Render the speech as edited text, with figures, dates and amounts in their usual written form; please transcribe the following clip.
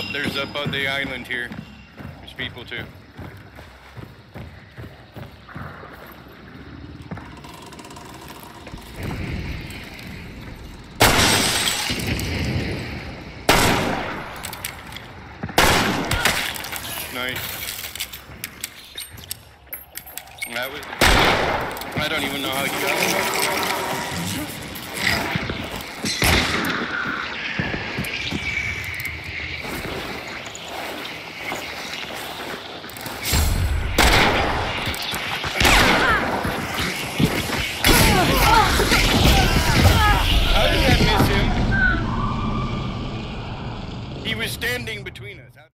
There's up on the island here. There's people too. Nice. That was... I don't even know how you got it.